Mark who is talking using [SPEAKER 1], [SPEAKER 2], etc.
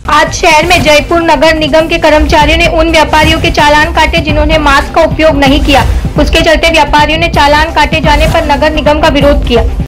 [SPEAKER 1] आज शहर में जयपुर नगर निगम के कर्मचारियों ने उन व्यापारियों के चालान काटे जिन्होंने मास्क का उपयोग नहीं किया। उसके चलते व्यापारियों ने चालान काटे जाने पर नगर निगम का विरोध किया।